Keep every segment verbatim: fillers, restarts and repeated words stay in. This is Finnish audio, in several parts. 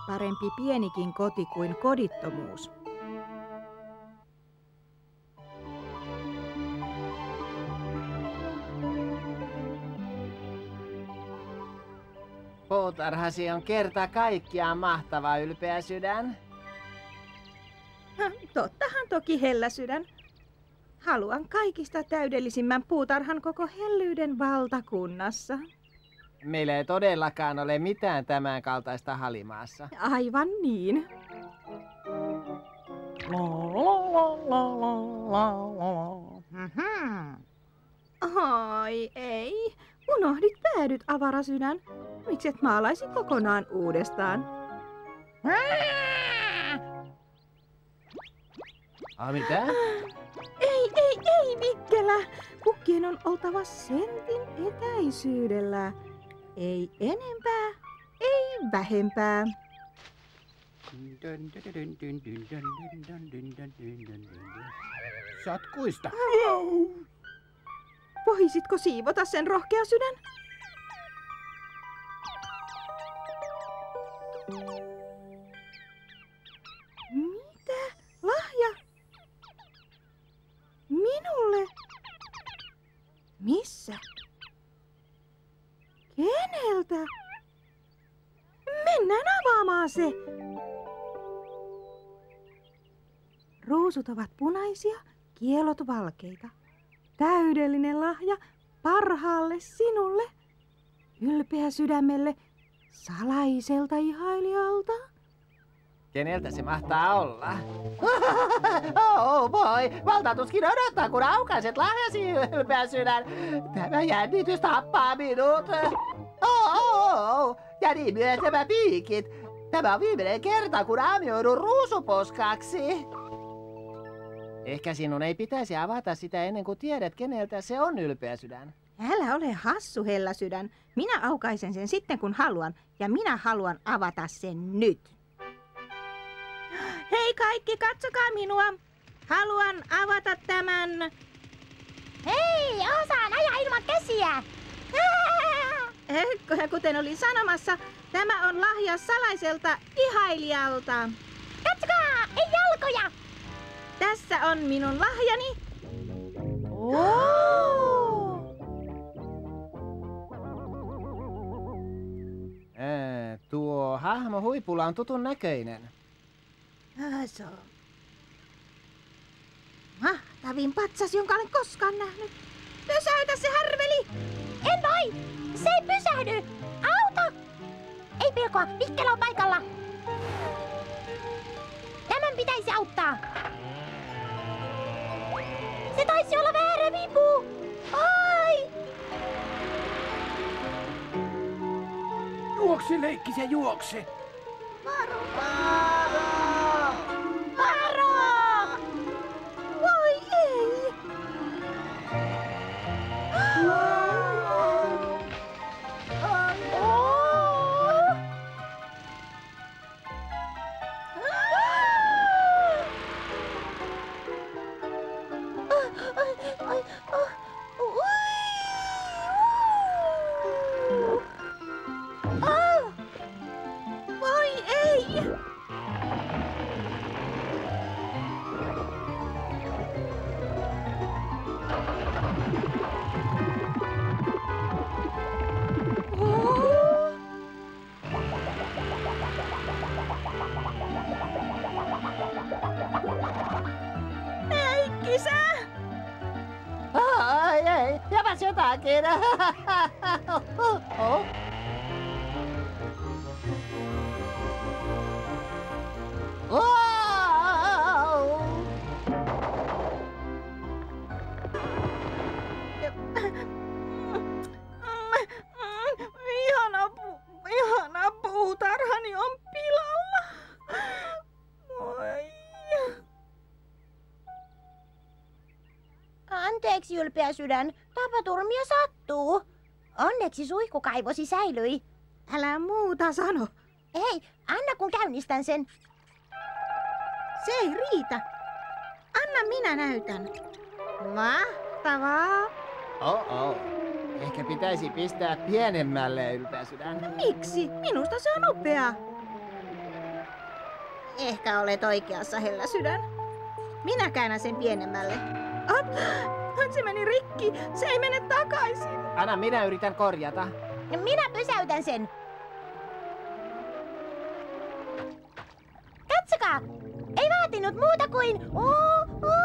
Parempi pienikin koti kuin kodittomuus. Puutarhasi on kerta kaikkiaan mahtava, ylpeä sydän. Tottahan toki, hellä sydän. Haluan kaikista täydellisimmän puutarhan koko hellyyden valtakunnassa. Meillä ei todellakaan ole mitään tämän kaltaista Halimaassa. Aivan niin. Ai ei, unohdit päädyt, avarasydän. Mikset maalaisit kokonaan uudestaan? Ah, mitä? Ei, ei, ei, Mikkelä. Kukkien on oltava sentin etäisyydellä. Ei enempää, ei vähempää. Satkuista. Voisitko siivota sen, rohkea sydän? Mitä? Lahja? Minulle? Missä? Keneltä? Mennään avaamaan se. Ruusut ovat punaisia, kielot valkeita. Täydellinen lahja parhaalle sinulle, ylpeä sydämelle, salaiselta ihailijalta. Keneltä se mahtaa olla? Oh voi, valtatuskin odottaa, kun aukaiset lahjasi, ylpeä sydän. Tämä jännitys tappaa minut. Oh, oh, oh. Ja niin myös nämä piikit. Tämä on viimeinen kerta, kun aamioidun ruusuposkaksi. Ehkä sinun ei pitäisi avata sitä ennen kuin tiedät, keneltä se on, ylpeä sydän. Älä ole hassu, hellä sydän. Minä aukaisen sen sitten, kun haluan. Ja minä haluan avata sen nyt. Hei kaikki, katsokaa minua. Haluan avata tämän. Hei, osaan ajaa ilman käsiä. Eh, kuten olin sanomassa, tämä on lahja salaiselta ihailijalta. Katsokaa, ei jalkoja. Tässä on minun lahjani. Oh! Ää, tuo hahmo huipulla on tutun näköinen. Se on mahtavin patsas, jonka olen koskaan nähnyt. Pysäytä se, härveli! En voi! Se ei pysähdy! Auta! Ei pelkoa, Mikkelä on paikalla. Tämän pitäisi auttaa. Se taisi olla väärä vipu! Ai! Juokse, leikkisä, juokse! Varo! Varo! Varo! Voi ei! Ai ei, jäpäs jotakin. Oh. Wow. Ihana, pu- ihana puutarhani on pilalla. Voi. Anteeksi, ylpeä sydän. Tapaturmia sattuu. Onneksi suihkukaivosi säilyi. Älä muuta sano. Hei, anna kun käynnistän sen. Se ei riitä. Anna minä näytän. Mahtavaa. Oh oh. Ehkä pitäisi pistää pienemmälle, ylpeä sydän. Miksi? Minusta se on upea. Ehkä olet oikeassa, Hellä sydän. Minä käännän sen pienemmälle. At, se meni rikki. Se ei mene takaisin. Anna, minä yritän korjata. Minä pysäytän sen. Katsokaa! Ei vaatinut muuta kuin... Oh, oh.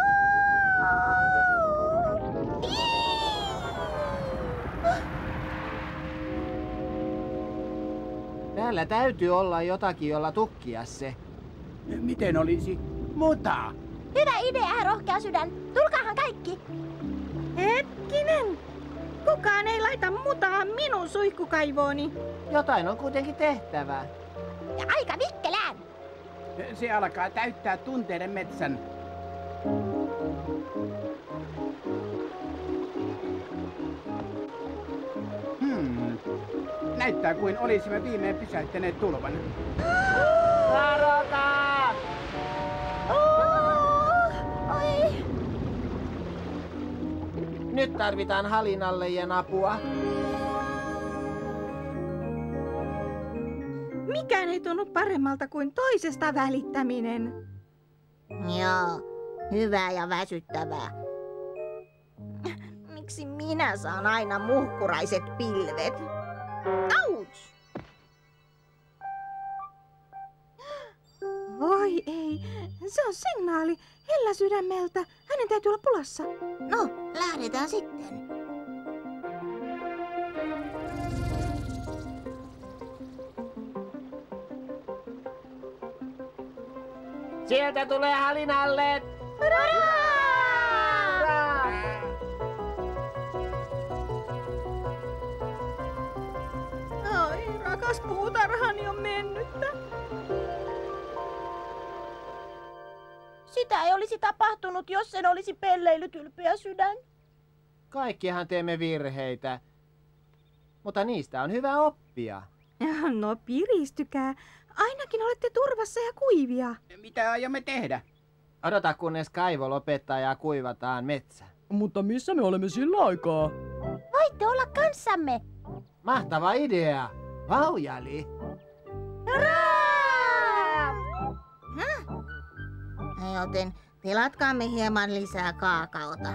Täällä täytyy olla jotakin, jolla tukkia se. Miten olisi muta? Hyvä idea, rohkea sydän. Tulkaahan kaikki. Hetkinen. Kukaan ei laita mutaa minun suihkukaivooni. Jotain on kuitenkin tehtävä. Ja aika vikkelään. Se alkaa täyttää tunteiden metsän. Hmm. Näyttää kuin olisimme viimein pysäyttäneet tulvan. Varokaa! Oh, oi. Nyt tarvitaan Halinallejen apua. Mikään ei tunnu paremmalta kuin toisesta välittäminen. Joo, hyvää ja väsyttävää. Miksi minä saan aina muhkuraiset pilvet? Auts! Voi ei, se on signaali Hellä sydämeltä. Hänen täytyy olla pulassa. No, lähdetään sitten. Sieltä tulee Halinalleet! Ai, rakas puutarhani on mennyttä. Sitä ei olisi tapahtunut, jos en olisi pelleillyt ylpeä sydän. Kaikkihan teemme virheitä, mutta niistä on hyvä oppia. No piristykää. Ainakin olette turvassa ja kuivia. Mitä aiomme tehdä? Odota, kunnes kaivo lopettaa ja kuivataan metsä. Mutta missä me olemme sillä aikaa? Voitte olla kanssamme. Mahtava idea! Vaujali! Joten tilatkaamme hieman lisää kaakaota.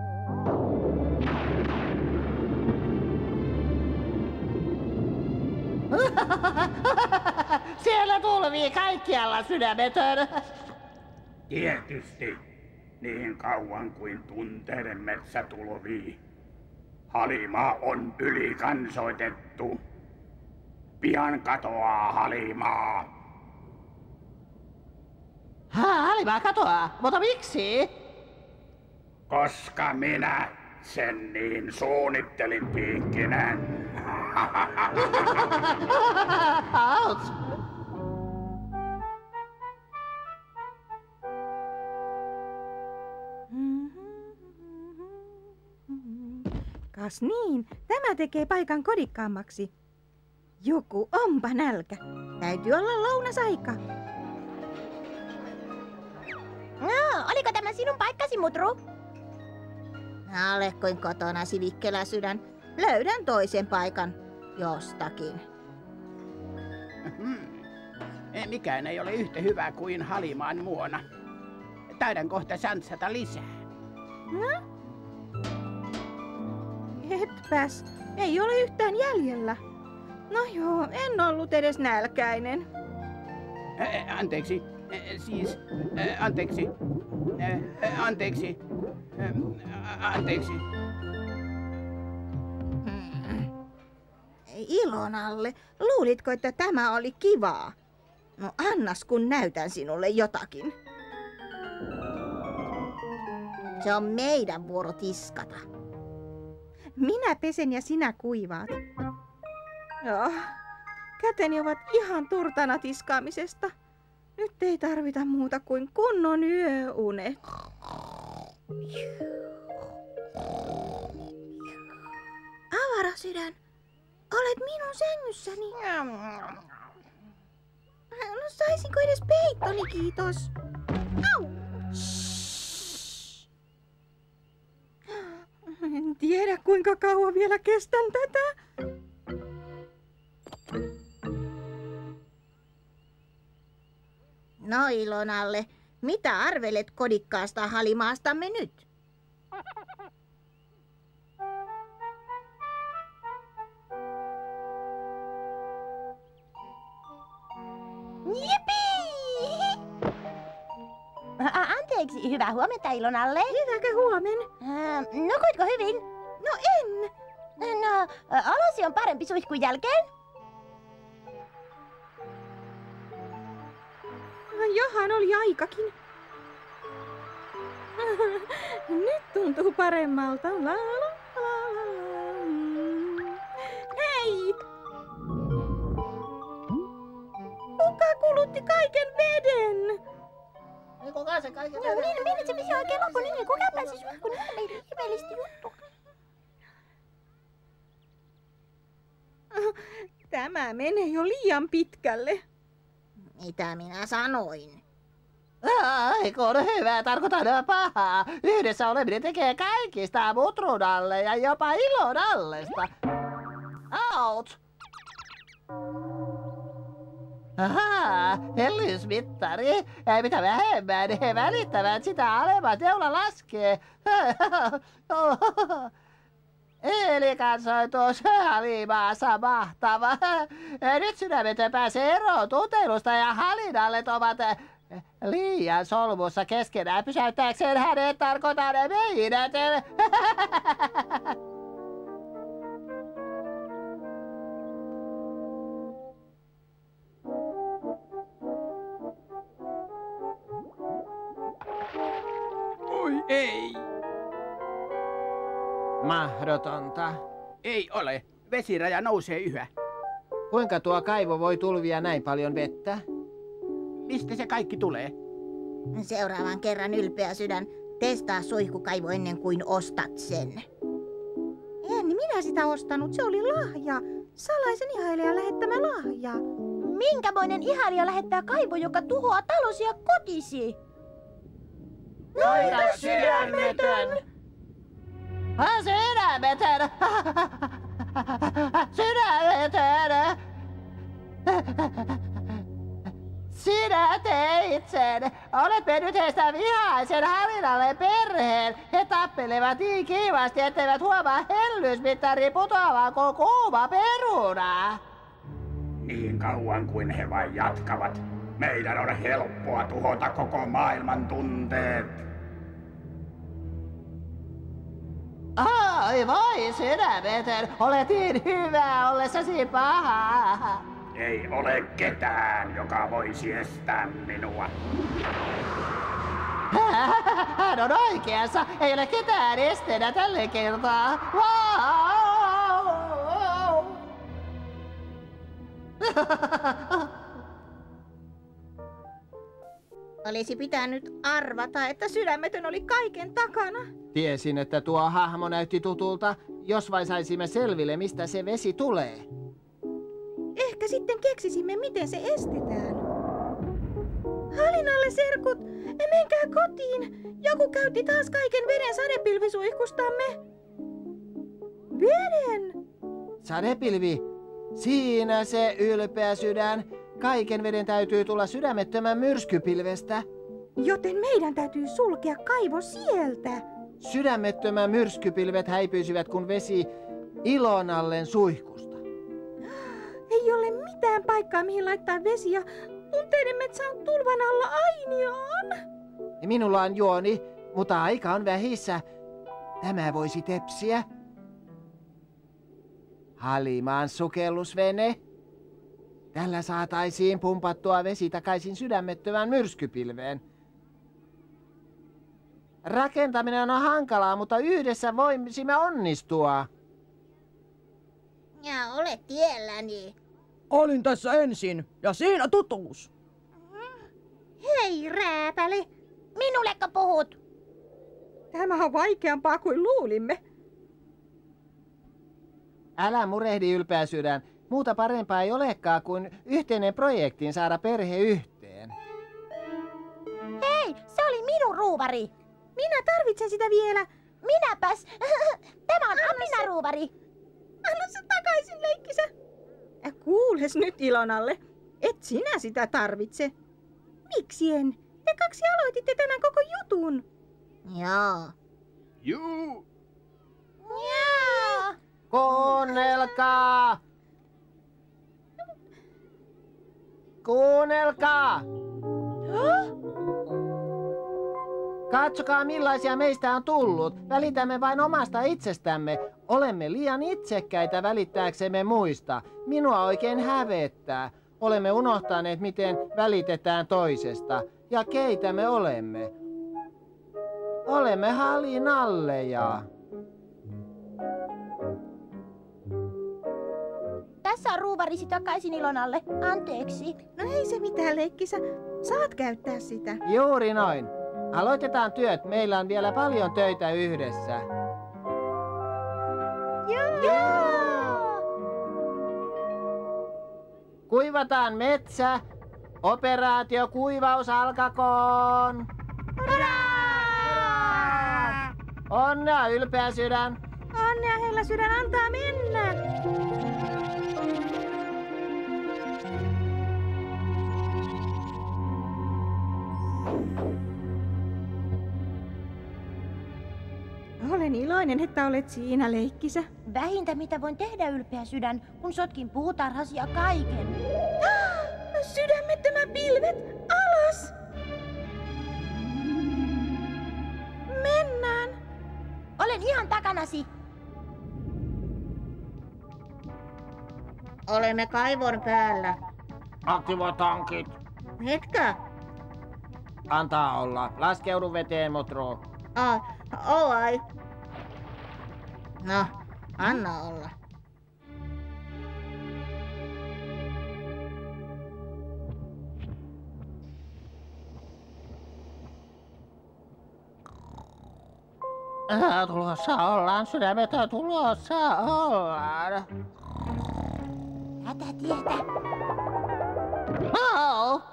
Siellä tulvii kaikkialla sydämetön! Tietysti, niin kauan kuin tunteiden metsä tulvii. Halimaa on ylikansoitettu. Pian katoaa Halimaa. Ha, Halimaa katoaa, mutta miksi? Koska minä sen niin suunnittelin, Piikkinen. Auts! Kas niin, tämä tekee paikan kodikkaammaksi. Joku onpa nälkä. Täytyy olla lounasaika. No, oliko tämä sinun paikkasi, Mutru? Ole kuin kotona, Vikkelä sydän. Löydän toisen paikan jostakin. Hmm. Mikään ei ole yhtä hyvä kuin Halimaan muona. Taidan kohta santsata lisää. No? Etpäs, ei ole yhtään jäljellä. No joo, en ollut edes nälkäinen. Ä, anteeksi, Ä, siis, Ä, anteeksi, Ä, anteeksi, Ä, anteeksi. Hmm. Ilonalle, luulitko, että tämä oli kivaa? No annas, kun näytän sinulle jotakin. Se on meidän vuoro tiskata. Minä pesen ja sinä kuivaat. Joo, käteni ovat ihan turtana tiskaamisesta. Nyt ei tarvita muuta kuin kunnon yöunet. Avara sydän, olet minun sängyssäni. No saisinko edes peittoni, kiitos. Au! En tiedä, kuinka kauan vielä kestän tätä. No Ilonalle, mitä arvelet kodikkaasta Halimaastamme nyt? Jipii! Anteeksi, hyvää huomenta Ilonalle. Hyvääkö huomen? Äh, nukuitko hyvin? No en. No, olosi on parempi suihkun jälkeen. Johan oli aikakin. Nyt tuntuu paremmalta. La, la, la, la, la. Hei! Kuka kulutti kaiken veden? Kuka se kaiken Joo, niin, minne se vesi oikein loppu, niin kuka pääsi suihkuun? Nämä meidän ihmeellistä juttua. Tämä menee jo liian pitkälle. Mitä minä sanoin? Ai kun hyvä, tarkoitan pahaa. Yhdessä oleminen tekee kaikista mutrudalle ja jopa ilonallesta. Out! Ahaa, hellysmittari. Ei mitä vähemmän, he välittävät sitä alemmat, jolla laskee. Eli kansoitus Halimaassa mahtava. Nyt sydämetön pääsee eroon tunteilusta ja Halinallet ovat liian solmussa keskenään pysäyttääkseen hänet, tarkoitan meidät. Oi ei! Mahdotonta. Ei ole. Vesiraja nousee yhä. Kuinka tuo kaivo voi tulvia näin paljon vettä? Mistä se kaikki tulee? Seuraavan kerran ylpeä sydän, testaa suihkukaivo ennen kuin ostat sen. En minä sitä ostanut, se oli lahja. Salaisen ihailijan lähettämä lahja. Minkämoinen ihailija lähettää kaivo, joka tuhoaa talosi ja kotisi? Noita sydämetön! Sydämetön! Sydämetön! Sinä teit sen! Olet mennyt heistä vihaisen Halinalle perheen! He tappelevat niin kiivasti, etteivät huomaa hellysmittari putoavan kuin kuuma peruna! Niin kauan kuin he vain jatkavat, meidän on helppoa tuhota koko maailman tunteet. Ai voi sydämetön, olet niin hyvä ollessasi paha! Ei ole ketään, joka voisi estää minua. Hän on oikeassa, ei ole ketään esteenä tällä kertaa. Wow! Olisi pitänyt arvata, että Sydämetön oli kaiken takana. Tiesin, että tuo hahmo näytti tutulta, jos vain saisimme selville, mistä se vesi tulee. Ehkä sitten keksisimme, miten se estetään. Halinalle, serkut! Menkää kotiin! Joku käytti taas kaiken veden sadepilvisuihkustamme. Veden! Sadepilvi, siinä se ylpeä sydän. Kaiken veden täytyy tulla sydämettömän myrskypilvestä. Joten meidän täytyy sulkea kaivo sieltä. Sydämettömän myrskypilvet häipyisivät, kun vesi Ilonallen suihkusta. Ei ole mitään paikkaa, mihin laittaa vesi ja tunteiden metsä on tulvan alla ainiaan. Minulla on juoni, mutta aika on vähissä. Tämä voisi tepsiä. Halimaan sukellusvene. Tällä saataisiin pumpattua vesi takaisin sydämettömään myrskypilveen. Rakentaminen on hankalaa, mutta yhdessä voisimme onnistua. ja olet tielläni. Olin tässä ensin, ja siinä tutuus. Hei, rääpäle! Minulleko puhut? Tämä on vaikeampaa kuin luulimme. Älä murehdi, ylpeä sydän. Muuta parempaa ei olekaan kuin yhteinen projektiin saada perhe yhteen. Hei, se oli minun ruuvari. Minä tarvitsen sitä vielä. Minäpäs. Tämä on apinaruuvari. Anna se takaisin, leikkisä. Kuules nyt, Ilonalle. Et sinä sitä tarvitse. Miksi en? Te kaksi aloititte tänään koko jutun. Joo. Juu. Joo. Kuunnelkaa! Kuunnelkaa! Katsokaa millaisia meistä on tullut. Välitämme vain omasta itsestämme. Olemme liian itsekkäitä välittääksemme muista. Minua oikein hävettää. Olemme unohtaneet, miten välitetään toisesta. Ja keitä me olemme? Olemme halinalleja. Tässä on ruuvarisi takaisin Ilonalle. Anteeksi. No ei se mitään, Leikkisä. Saat käyttää sitä. Juuri noin. Aloitetaan työt. Meillä on vielä paljon töitä yhdessä. Joo. Kuivataan metsä. Operaatio kuivaus alkakoon. Onnea, ylpeä sydän. Onnea, hellä sydän, antaa mennä. Olen iloinen, että olet siinä, Leikkisä. Vähintä mitä voin tehdä, ylpeä sydän, kun sotkin puutarhasi ja kaiken. Sydämettömän pilvet, alas! Mennään. Olen ihan takanasi. Olemme kaivon päällä. Aktivoi tankit. Mitkä? Antaa olla. Laskeudu veteen, Motro. Ai, oh, ai. No, anna olla. Äh, tulossa ollaan, sydämetön tulossa ollaan. Hätätietä. Oh!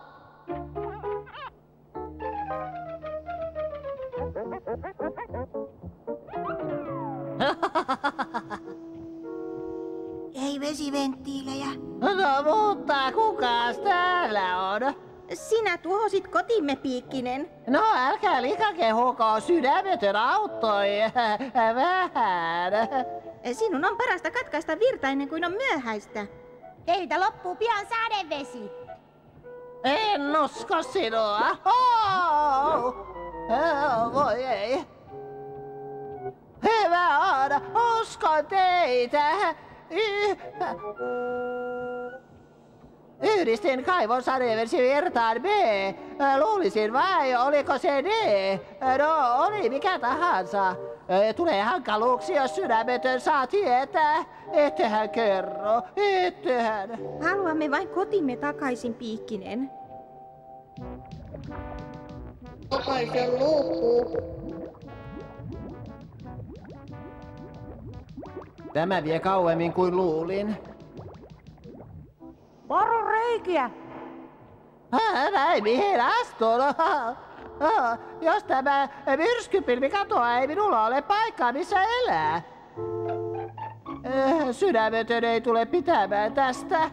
Ei vesiventtiilejä. No mutta kukas täällä on? Sinä tuhosit kotimme, Piikkinen. No älkää likakehuko, sydämetön auttoi vähän. Sinun on parasta katkaista virta ennen kuin on myöhäistä. Teiltä loppuu pian sadevesi. En usko sinua. Oh! Oh, voi ei. Hyvä on, uskon teitä. Y- Yhdistin kaivon sadevesivirtaan B. Luulisin vai, oliko se D? No, oli mikä tahansa. Tulee hankaluuksia, jos sydämetön saa tietää. Ettehän kerro, ettehän. Haluamme vain kotimme takaisin, Piikkinen. Jokaisen luukku. Tämä vie kauemmin kuin luulin. Varo reikiä. Ah, näin mihin astun. Ah, jos tämä myrskypilvi katoaa, ei minulla ole paikkaa, missä elää. Eh, Sydämetön ei tule pitämään tästä.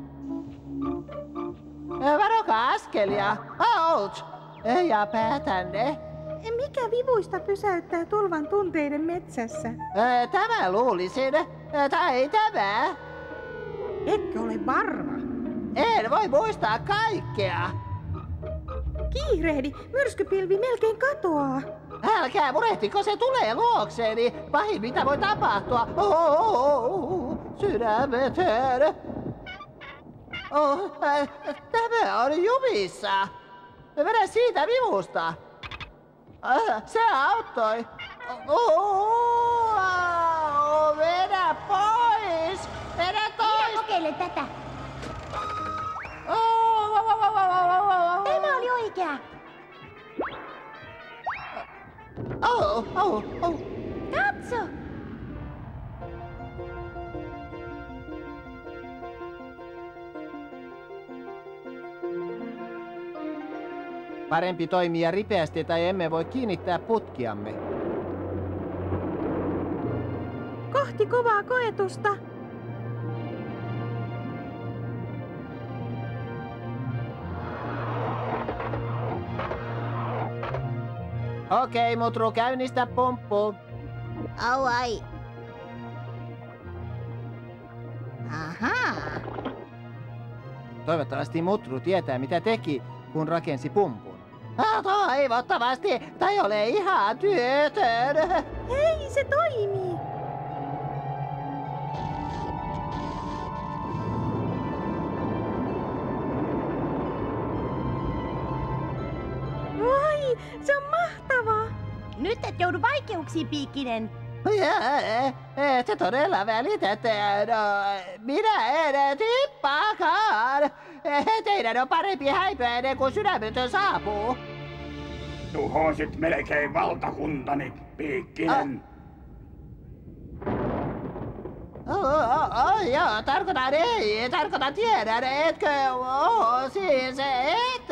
Eh, Varokaa askelia. Ouch! Eh, Ja päätänne. Mikä vivuista pysäyttää tulvan tunteiden metsässä? Eh, Tämä luulisin. Eh, Tai tämä. Etkö ole varma? En voi muistaa kaikkea. Kiirehdi, myrskypilvi melkein katoaa. Älkää murehtiko, se tulee luokseeni. Pahin mitä voi tapahtua. Oh, sydämetön. Oh, äh, tämä on jumissa. Vedä siitä vivusta. Äh, se auttoi. Oh, vedä pois. Vedä Minä pois. kokeilen tätä. Oh, oh, oh, oh, oh, oh. Tämä oli oikea. Oh, oh, oh. Katso. Parempi toimia ripeästi tai emme voi kiinnittää putkiamme. Kohti kovaa koetusta. Okei, Mutru, käynnistä pumppu. Au ai. Ahaa. Toivottavasti Mutru tietää, mitä teki, kun rakensi pumpun. Ah, toivottavasti, tai ole ihan työtön. Hei, se toimii! Vai, se on mahtavaa! Nyt et joudu vaikeuksiin, Piikkinen. Et sä todella välitä, no, minä en tippaakaan. Teidän on parempi häipyä ennen kuin sydämetön saapuu. Tuhosit melkein valtakuntani, Piikkinen. Oh, oh, oh, joo, tarkoitan ei, tarkoitan tiedän, etkö, oh, siis et.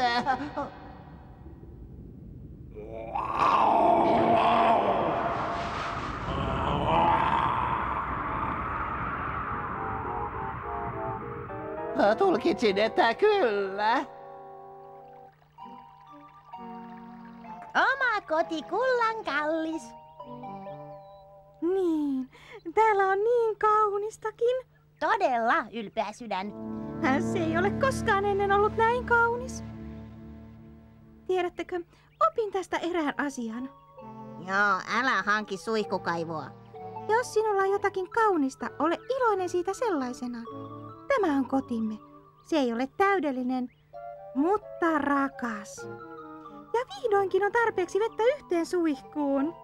Tulkitsin, että kyllä. Oma koti kullan kallis. Niin, täällä on niin kaunistakin. Todella, ylpeä sydän. Se ei ole koskaan ennen ollut näin kaunis. Tiedättekö, opin tästä erään asian. Joo, älä hanki suihkukaivoa. Jos sinulla on jotakin kaunista, ole iloinen siitä sellaisenaan. Tämä on kotimme. Se ei ole täydellinen, mutta rakas. Ja vihdoinkin on tarpeeksi vettä yhteen suihkuun.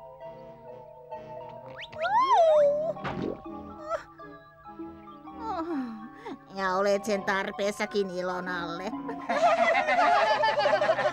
Ja olet sen tarpeessakin ilon alle.